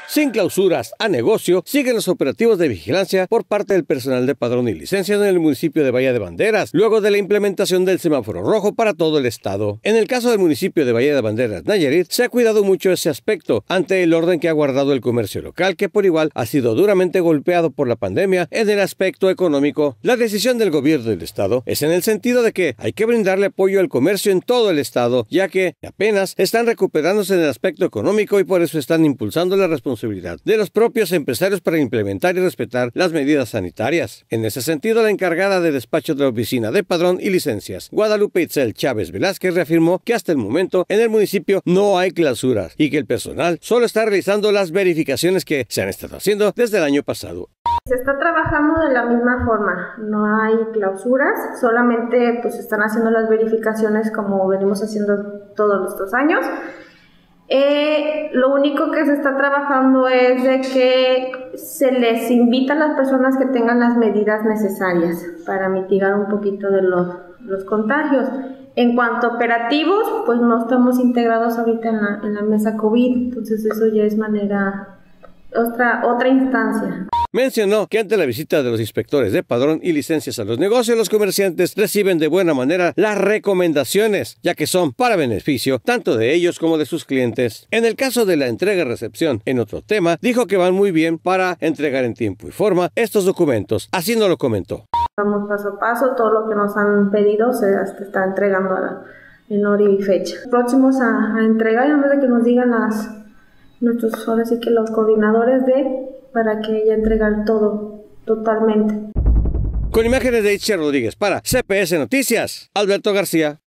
Sin clausuras a negocio, siguen los operativos de vigilancia por parte del personal de padrón y licencia en el municipio de Bahía de Banderas, luego de la implementación del semáforo rojo para todo el estado. En el caso del municipio de Bahía de Banderas, Nayarit, se ha cuidado mucho ese aspecto ante el orden que ha guardado el comercio local, que por igual ha sido duramente golpeado por la pandemia en el aspecto económico. La decisión del gobierno del estado es en el sentido de que hay que brindarle apoyo al comercio en todo el estado, ya que apenas están recuperándose en el aspecto económico y por eso están impulsando la responsabilidad de los propios empresarios para implementar y respetar las medidas sanitarias. En ese sentido, la encargada de despacho de la Oficina de Padrón y Licencias, Guadalupe Itzel Chávez Velázquez, reafirmó que hasta el momento en el municipio no hay clausuras y que el personal solo está realizando las verificaciones que se han estado haciendo desde el año pasado. Se está trabajando de la misma forma, no hay clausuras, solamente pues están haciendo las verificaciones como venimos haciendo todos estos años. Lo único que se está trabajando es de que se les invita a las personas que tengan las medidas necesarias para mitigar un poquito de los contagios. En cuanto a operativos, pues no estamos integrados ahorita en la mesa COVID, entonces eso ya es otra instancia. Mencionó que ante la visita de los inspectores de padrón y licencias a los negocios, los comerciantes reciben de buena manera las recomendaciones, ya que son para beneficio tanto de ellos como de sus clientes. En el caso de la entrega-recepción, en otro tema, dijo que van muy bien para entregar en tiempo y forma estos documentos. Así nos lo comentó. Vamos paso a paso, todo lo que nos han pedido se está entregando en hora y fecha. Próximos a entregar, y antes de que nos digan nuestros, ahora sí que los coordinadores para que ya entregar todo totalmente. Con imágenes de Itzel Rodríguez para CPS Noticias, Alberto García.